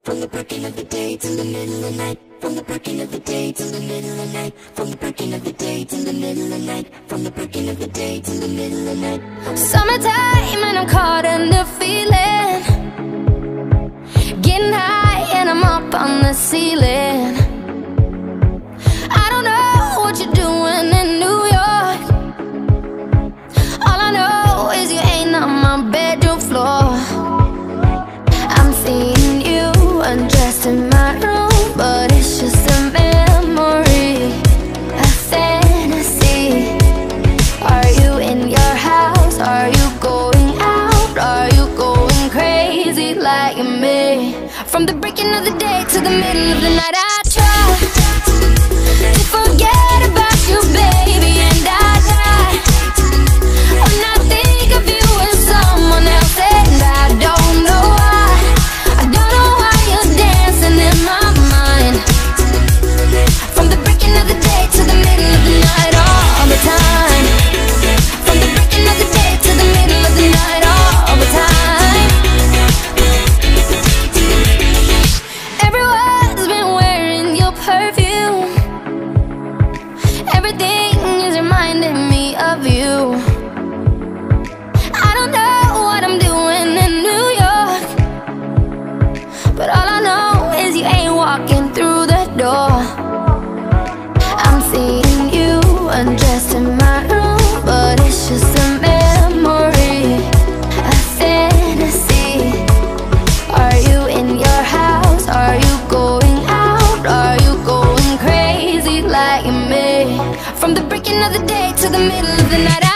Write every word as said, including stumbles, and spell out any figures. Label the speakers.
Speaker 1: From the breaking of the day till the middle of the night. From the breaking of the day till the middle of the night. From the breaking of the day till the middle of the night. From the breaking of the day till the middle of the night.
Speaker 2: Summertime and I'm caught in the feeling. Getting high and I'm up on the ceiling. I don't know what you're doing in New York. All I know is you ain't on my bedroom floor. I'm seeing you undressed in my room, but it's just a memory, a fantasy. Are you in your house? Are you going out? Are you going crazy like me? From the breaking of the day to the middle of the night, I try to forget about you, baby, and I die when I think of you and someone else, and I don't know why. I don't know why you're dancing in my mind. From the breaking of the day to the middle of the night, all the time. From the breaking of the day to the middle of the night, all the time. Everyone's been wearing your perfume. Everything is reminding me of you. I don't know what I'm doing in New York, but all I know is you ain't walking through the door. I'm seeing you undressed in my room, but it's just a memory, a fantasy. Are you in your house? Are you going out? Are you going crazy like me? From the breaking of the day to the middle of the night,